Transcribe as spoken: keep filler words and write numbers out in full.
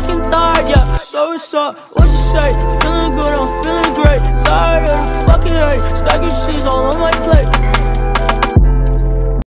fucking tired, yeah. So what's up, what you say? Feeling good, I'm feeling great. Tired of the fucking hate, stacking cheese all on my plate.